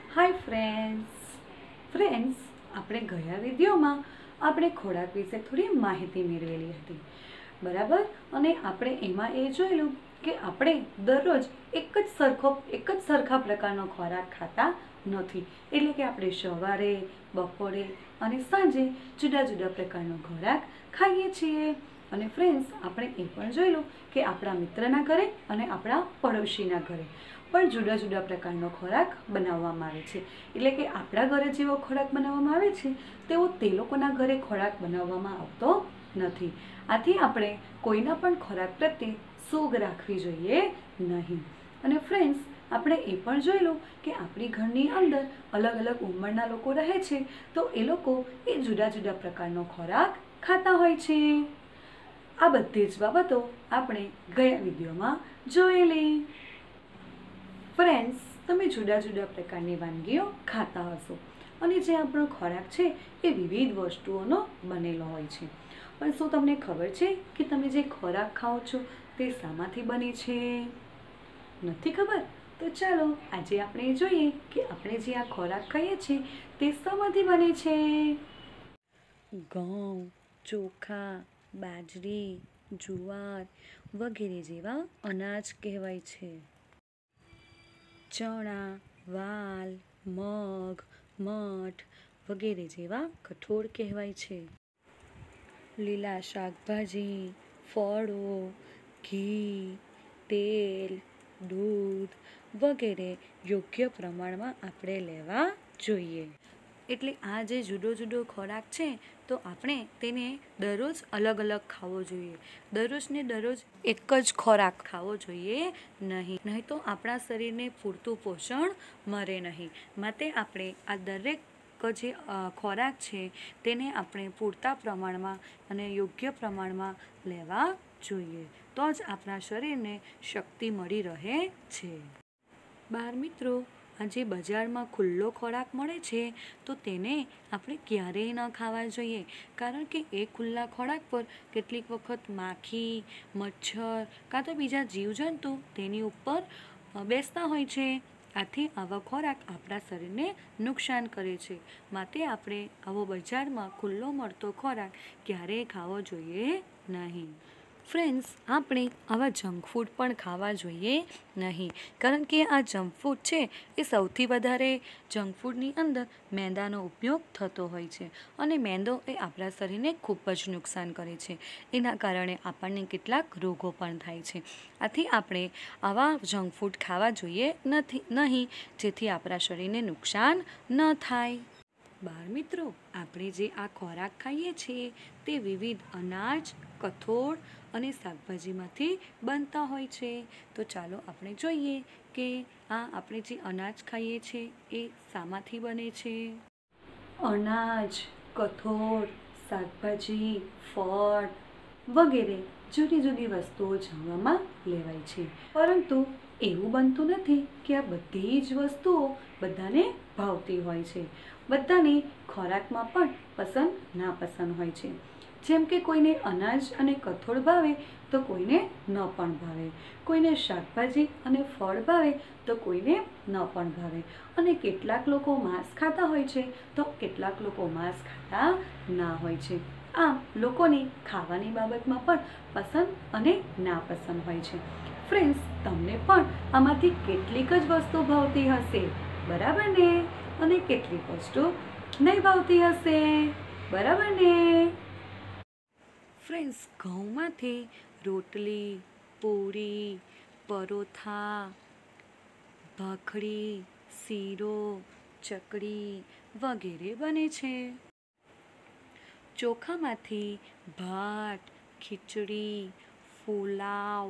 Hi friends આપણે ગયા વિડીયોમાં આપણે ખોરાક વિશે થોડી માહિતી મેળવેલી હતી, બરાબર? અને આપણે એમાં એ જોયેલું કે આપણે દરરોજ એક જ સરખા પ્રકારનો ખોરાક ખાતા નથી. એટલે કે આપણે સવારે, બપોરે અને સાંજે જુદા જુદા પ્રકારનો ખોરાક ખાઈએ છીએ. અને ફ્રેન્ડ્સ, આપણે એ પણ જોયેલું કે આપણા મિત્રના ઘરે અને આપણા પડોશીના ઘરે પણ જુદા જુદા પ્રકારનો ખોરાક બનાવવામાં આવે છે. એટલે કે આપણા ઘરે જેવો ખોરાક બનાવવામાં આવે છે તેવો તે લોકોના ઘરે ખોરાક બનાવવામાં આવતો નથી. આથી આપણે કોઈના પણ ખોરાક પ્રત્યે સોગ રાખવી જોઈએ નહીં. અને ફ્રેન્ડ્સ, આપણે એ પણ જોયેલું કે આપણી ઘરની અંદર અલગ અલગ ઉંમરના લોકો રહે છે, તો એ લોકો એ જુદા જુદા પ્રકારનો ખોરાક ખાતા હોય છે. આ બધી જ બાબતો આપણે ગયા વિડીયોમાં જોયેલી. ફ્રેન્ડ્સ, તમે જુદા જુદા પ્રકારની વાનગીઓ ખાતા હશો અને જે આપણો ખોરાક છે એ વિવિધ વસ્તુઓનો બનેલો હોય છે. પણ શું તમને ખબર છે કે તમે જે ખોરાક ખાઓ છો તે શામાંથી બને છે? નથી ખબર? તો ચાલો આજે આપણે જોઈએ કે આપણે જે આ ખોરાક ખાઈએ છીએ તે શામાંથી બને છે. ઘઉં, ચોખા, બાજરી, જુવાર વગેરે જેવા અનાજ કહેવાય છે. ચણા, વાલ, મગ, મઠ વગેરે જેવા કઠોળ કહેવાય છે. લીલા શાકભાજી, ફળો, ઘી, તેલ, દૂધ વગેરે યોગ્ય પ્રમાણમાં આપણે લેવા જોઈએ. એટલે આ જે જુદો જુદો ખોરાક છે તો આપણે તેને દરરોજ અલગ અલગ ખાવો જોઈએ. દરરોજને દરરોજ એક જ ખોરાક ખાવો જોઈએ નહીં તો આપણા શરીરને પૂરતું પોષણ મળે નહીં. માટે આપણે આ દરેક જે ખોરાક છે તેને આપણે પૂરતા પ્રમાણમાં અને યોગ્ય પ્રમાણમાં લેવા જોઈએ. તો જ આપણા શરીરને શક્તિ મળી રહે છે. બાળ મિત્રો, આજે બજારમાં ખુલ્લો ખોરાક મળે છે તો તેને આપણે ક્યારેય ન ખાવા જોઈએ, કારણ કે એ ખુલ્લા ખોરાક પર કેટલીક વખત માખી, મચ્છર કાં તો બીજા જીવજંતુ તેની ઉપર બેસતા હોય છે. આથી આવા ખોરાક આપણા શરીરને નુકસાન કરે છે. માટે આપણે આવો બજારમાં ખુલ્લો મળતો ખોરાક ક્યારેય ખાવો જોઈએ નહીં. ફ્રેન્ડ્સ, આપણે આવા જંક ફૂડ પણ ખાવા જોઈએ નહીં, કારણ કે આ જંક ફૂડ છે એ સૌથી વધારે જંક ફૂડની અંદર મેંદાનો ઉપયોગ થતો હોય છે અને મેંદો એ આપણા શરીરને ખૂબ જ નુકસાન કરે છે. એના કારણે આપણને કેટલાક રોગો પણ થાય છે. આથી આપણે આવા જંક ફૂડ ખાવા જોઈએ નહીં, જેથી આપણા શરીરને નુકસાન ન થાય. બાળ મિત્રો, આપણે જે આ ખોરાક ખાઈએ છીએ તે વિવિધ અનાજ, કઠોળ અને શાકભાજીમાંથી બનતા હોય છે. તો ચાલો આપણે જોઈએ કે આ આપણે જે અનાજ ખાઈએ છીએ એ શામાંથી બને છે. અનાજ, કઠોળ, શાકભાજી, ફળ વગેરે જુદી જુદી વસ્તુઓ જમવામાં લેવાય છે, પરંતુ એવું બનતું નથી કે આ બધી જ વસ્તુઓ બધાને ભાવતી હોય છે. બધાને ખોરાકમાં પણ પસંદ નાપસંદ હોય છે. જેમ કે કોઈને અનાજ અને કઠોળ ભાવે તો કોઈને ન પણ ભાવે, કોઈને શાકભાજી અને ફળ ભાવે તો કોઈને ન પણ ભાવે. અને કેટલાક લોકો માંસ ખાતા હોય છે તો કેટલાક લોકો માંસ ખાતા ના હોય છે. આમ લોકોની ખાવાની બાબતમાં પણ પસંદ અને નાપસંદ હોય છે. ફ્રેન્ડ્સ, તમને પણ આમાંથી કેટલીક જ વસ્તુ ભાવતી હશે, બરાબર ને? અને કેટલીક વસ્તુ નહીં ભાવતી હશે, બરાબર ને? ફ્રેન્ડ્સ, ઘઉંમાંથી રોટલી, પૂરી, પરોઠા, ભાખરી, શીરો, ચકરી વગેરે બને છે. ચોખામાંથી ભાત, ખીચડી, પુલાવ,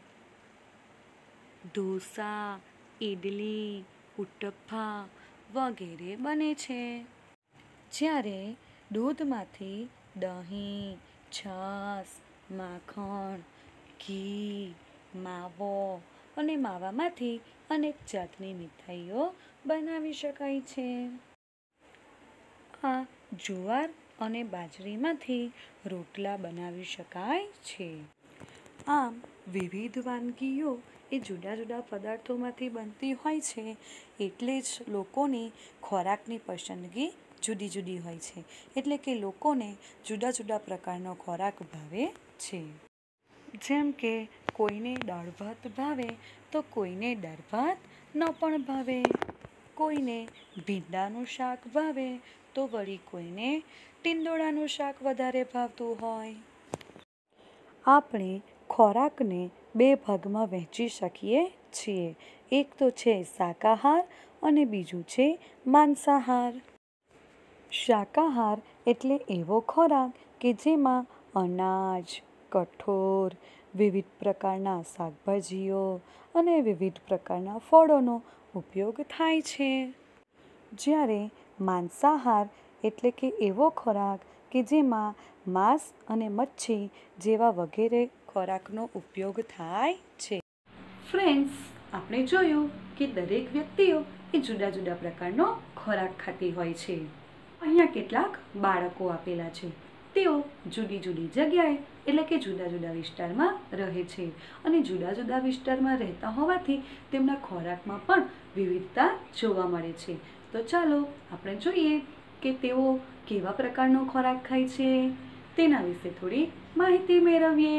ઢોસા, ઇડલી, ઉત્તપા વગેરે બને છે. જ્યારે દૂધમાંથી દહીં, છાશ, માખણ, ઘી, માવો અને માવામાંથી અનેક જાતની મીઠાઈઓ બનાવી શકાય છે. આ જુવાર અને બાજરીમાંથી રોટલા બનાવી શકાય છે. આમ વિવિધ વાનગીઓ એ જુદા જુદા પદાર્થોમાંથી બનતી હોય છે, એટલે જ લોકોની ખોરાકની પસંદગી જુદી જુદી હોય છે. એટલે કે લોકોને જુદા જુદા પ્રકારનો ખોરાક ભાવે છે. જેમ કે કોઈને દાળ ભાત ભાવે તો કોઈને દાળ ભાત ન પણ ભાવે, કોઈને ભીંડાનું શાક ભાવે તો વળી કોઈને ટીંડોળાનું શાક વધારે ભાવતું હોય. આપણે ખોરાકને 2 ભાગમાં વહેંચી શકીએ છીએ. એક તો છે શાકાહાર અને બીજું છે માંસાહાર. શાકાહાર એટલે એવો ખોરાક કે જેમાં અનાજ, કઠોળ, વિવિધ પ્રકારના શાકભાજીઓ અને વિવિધ પ્રકારના ફળોનો ઉપયોગ થાય છે. જ્યારે માંસાહાર એટલે કે એવો ખોરાક કે જેમાં માંસ અને મચ્છી જેવા વગેરે ખોરાકનો ઉપયોગ થાય છે. ફ્રેન્ડ્સ, આપણે જોયું કે દરેક વ્યક્તિઓ એ જુદા જુદા પ્રકારનો ખોરાક ખાતી હોય છે. અહીંયા કેટલાક બાળકો આપેલા છે. તેઓ જુદી જુદી જગ્યાએ એટલે કે જુદા જુદા વિસ્તારમાં રહે છે અને જુદા જુદા વિસ્તારમાં રહેતા હોવાથી તેમના ખોરાકમાં પણ વિવિધતા જોવા મળે છે. તો ચાલો આપણે જોઈએ કે તેઓ કેવા પ્રકારનો ખોરાક ખાય છે, તેના વિશે થોડી માહિતી મેળવીએ.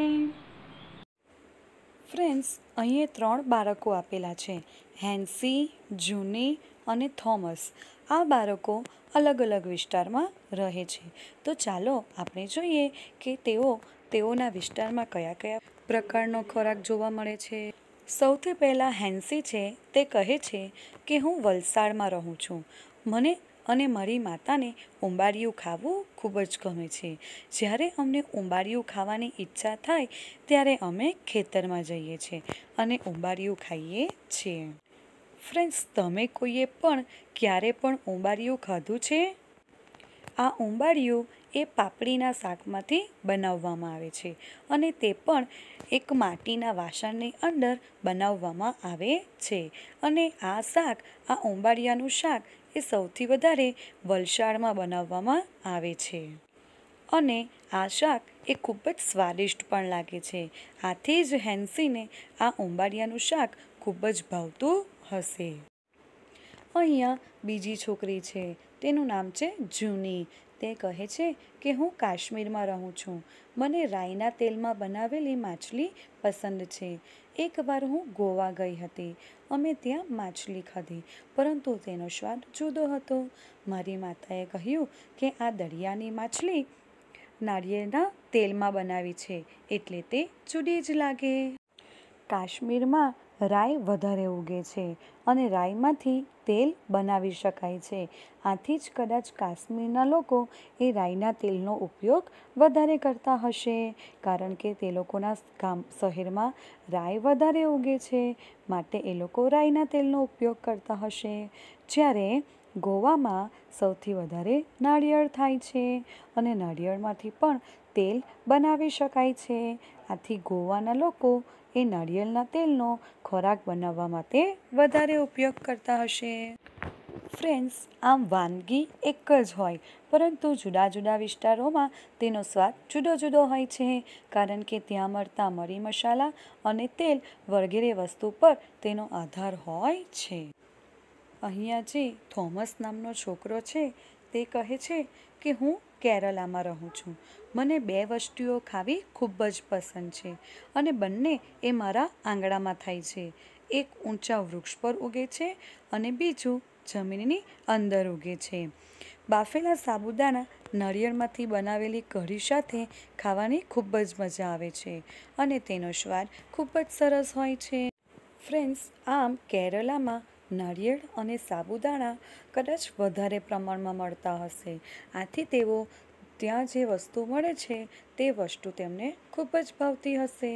ફ્રેન્ડ્સ, અહીં 3 બાળકો આપેલા છે, હેન્સી, જૂની અને થોમસ. આ બાળકો અલગ અલગ વિસ્તારમાં રહે છે. તો ચાલો આપણે જોઈએ કે તેઓના વિસ્તારમાં કયા કયા પ્રકારનો ખોરાક જોવા મળે છે. સૌથી પહેલાં હેન્સી છે, તે કહે છે કે હું વલસાડમાં રહું છું. મને અને મારી માતાને ઉંબાડિયું ખાવું ખૂબ જ ગમે છે. જ્યારે અમને ઉંબાડિયું ખાવાની ઈચ્છા થાય ત્યારે અમે ખેતરમાં જઈએ છીએ અને ઉંબાડિયું ખાઈએ છીએ. ફ્રેન્ડ્સ, તમે કોઈએ પણ ક્યારે પણ ઉંબાડિયું ખાધું છે? આ ઉંબાડિયું એ પાપડીના શાકમાંથી બનાવવામાં આવે છે અને તે પણ એક માટીના વાસણની અંદર બનાવવામાં આવે છે. અને આ શાક, આ ઉંબાડિયાનું શાક એ સૌથી વધારે વલસાડમાં બનાવવામાં આવે છે અને આ શાક એ ખૂબ જ સ્વાદિષ્ટ પણ લાગે છે. આથી જ હેન્સીને આ ઉંબાડિયાનું શાક ખૂબ જ ભાવતું હશે. અહીંયા બીજી છોકરી છે, તેનું નામ છે જૂની. તે કહે છે કે હું કાશ્મીરમાં રહું છું. મને રાઈના તેલમાં બનાવેલી માછલી પસંદ છે. એકવાર હું ગોવા ગઈ હતી. અમે ત્યાં માછલી ખાધી, પરંતુ તેનો સ્વાદ જુદો હતો. મારી માતાએ કહ્યું કે આ દરિયાની માછલી નાળિયેરના તેલમાં બનાવી છે, એટલે તે જુદી જ લાગે. કાશ્મીરમાં રાઈ વધારે ઉગે છે અને રાઈમાંથી તેલ બનાવી શકાય છે. આથી જ કદાચ કાશ્મીરના લોકો એ રાઈના તેલનો ઉપયોગ વધારે કરતા હશે, કારણ કે તે લોકોના શહેરમાં રાઈ વધારે ઉગે છે, માટે એ લોકો રાઈના તેલનો ઉપયોગ કરતા હશે. જ્યારે ગોવામાં સૌથી વધારે નાળિયેર થાય છે અને નાળિયેરમાંથી પણ તેલ બનાવી શકાય છે. આથી ગોવાના લોકો એ નાળિયેરના તેલનો ખોરાક બનાવવા માટે વધારે ઉપયોગ કરતા હશે. ફ્રેન્ડ્સ, આમ વાનગી એક જ હોય, પરંતુ જુદા જુદા વિસ્તારોમાં તેનો સ્વાદ જુદો જુદો હોય છે, કારણ કે ત્યાં મળતા મરી મસાલા અને તેલ વગેરે વસ્તુ પર તેનો આધાર હોય છે. અહીંયા જે થોમસ નામનો છોકરો છે, તે કહે છે કે હું કેરલામાં રહું છું. મને 2 વસ્તુઓ ખાવી ખૂબ જ પસંદ છે અને બંને એ મારા આંગણામાં થાય છે. એક ઊંચા વૃક્ષ પર ઉગે છે અને બીજું જમીનની અંદર ઉગે છે. બાફેલા સાબુદાણા નાળિયેરમાંથી બનાવેલી કઢી સાથે ખાવાની ખૂબ જ મજા આવે છે અને તેનો સ્વાદ ખૂબ જ સરસ હોય છે. ફ્રેન્ડ્સ, આમ કેરલામાં નાળિયેર અને સાબુદાણા કદાચ વધારે પ્રમાણમાં મળતા હશે. આથી તેઓ ત્યાં જે વસ્તુ મળે છે તે વસ્તુ તેમને ખૂબ જ ભાવતી હશે.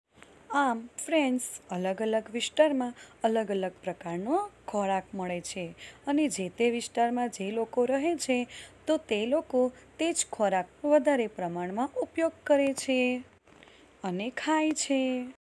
આમ ફ્રેન્ડ્સ, અલગ અલગ વિસ્તારમાં અલગ અલગ પ્રકારનો ખોરાક મળે છે અને જે તે વિસ્તારમાં જે લોકો રહે છે તો તે લોકો તે જ ખોરાક વધારે પ્રમાણમાં ઉપયોગ કરે છે અને ખાય છે.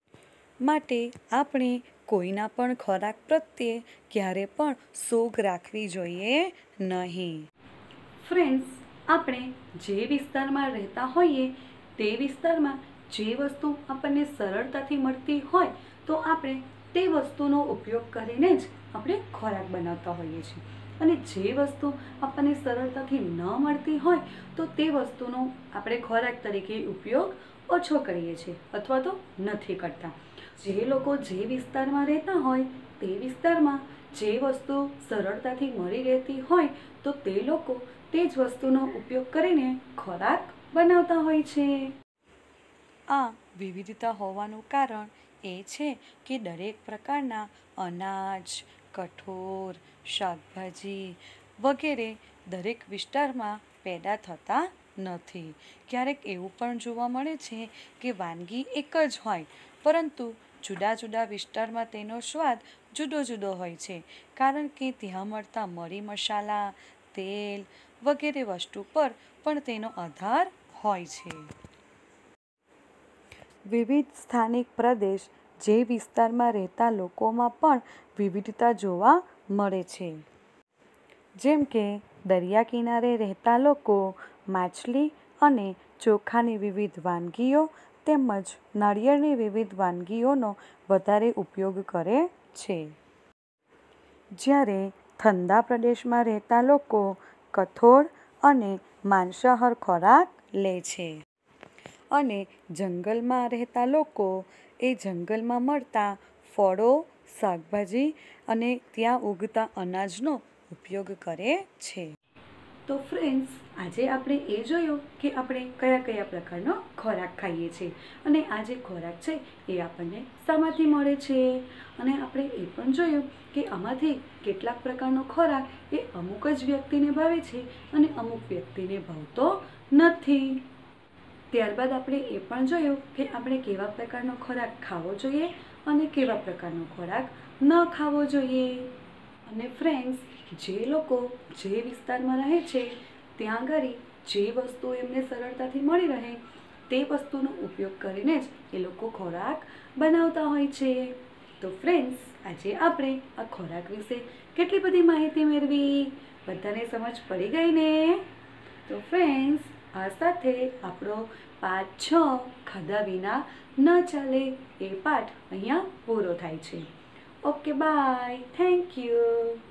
માટે આપણે કોઈના પણ ખોરાક પ્રત્યે ક્યારે પણ સોગ રાખવી જોઈએ નહીં. ફ્રેન્ડ્સ, આપણે જે વિસ્તારમાં રહેતા હોઈએ તે વિસ્તારમાં જે વસ્તુ આપણને સરળતાથી મળતી હોય તો આપણે તે વસ્તુનો ઉપયોગ કરીને જ આપણે ખોરાક બનાવતા હોઈએ છીએ. અને જે વસ્તુ આપણને સરળતાથી ન મળતી હોય તો તે વસ્તુનો આપણે ખોરાક તરીકે ઉપયોગ ઓછો કરીએ છીએ અથવા તો નથી કરતા. જે લોકો જે વિસ્તારમાં રહેતા હોય તે વિસ્તારમાં જે વસ્તુ સરળતાથી મળી રહેતી હોય તો તે લોકો તે જ વસ્તુનો ઉપયોગ કરીને ખોરાક બનાવતા હોય છે. આ વિવિધતા હોવાનું કારણ એ છે કે દરેક પ્રકારના અનાજ, કઠોળ, શાકભાજી વગેરે દરેક વિસ્તારમાં પેદા થતા નથી. ક્યારેક એવું પણ જોવા મળે છે કે વાનગી એક જ હોય પરંતુ જુદા જુદા વિસ્તારમાં તેનો સ્વાદ જુદો જુદો હોય છે, કારણ કે ત્યાં મળતા મરી મસાલા, તેલ વગેરે વસ્તુ પર પણ તેનો આધાર હોય છે. વિવિધ સ્થાનિક પ્રદેશ જે વિસ્તારમાં રહેતા લોકોમાં પણ વિવિધતા જોવા મળે છે. જેમ કે દરિયા કિનારે રહેતા લોકો માછલી અને ચોખાની વિવિધ વાનગીઓ તેમજ નાળિયેરની વિવિધ વાનગીઓનો વધારે ઉપયોગ કરે છે. જ્યારે ઠંડા પ્રદેશમાં રહેતા લોકો કઠોળ અને માંસાહાર ખોરાક લે છે. અને જંગલમાં રહેતા લોકો એ જંગલમાં મળતા ફળો, શાકભાજી અને ત્યાં ઉગતા અનાજનો ઉપયોગ કરે છે. તો ફ્રેન્ડ્સ, આજે આપણે એ જોયું કે આપણે કયા કયા પ્રકારનો ખોરાક ખાઈએ છીએ અને આ જે ખોરાક છે એ આપણને શામાંથી મળે છે. અને આપણે એ પણ જોયું કે આમાંથી કેટલાક પ્રકારનો ખોરાક એ અમુક જ વ્યક્તિને ભાવે છે અને અમુક વ્યક્તિને ભાવતો નથી. ત્યારબાદ આપણે એ પણ જોયું કે આપણે કેવા પ્રકારનો ખોરાક ખાવો જોઈએ અને કેવા પ્રકારનો ખોરાક ન ખાવો જોઈએ. અને ફ્રેન્ડ્સ, જે લોકો જે વિસ્તારમાં રહે છે ત્યાં આગળ જે વસ્તુ એમને સરળતાથી મળી રહે તે વસ્તુનો ઉપયોગ કરીને જ એ લોકો ખોરાક બનાવતા હોય છે. તો ફ્રેન્ડ્સ, આજે આપણે આ ખોરાક વિશે કેટલી બધી માહિતી મેળવી. બધાને સમજ પડી ગઈ ને? તો ફ્રેન્ડ્સ, આ સાથે આપણો પાઠ 6 ખાધા વિના ન ચાલે એ પાઠ અહીંયા પૂરો થાય છે. Okay, bye. Thank you.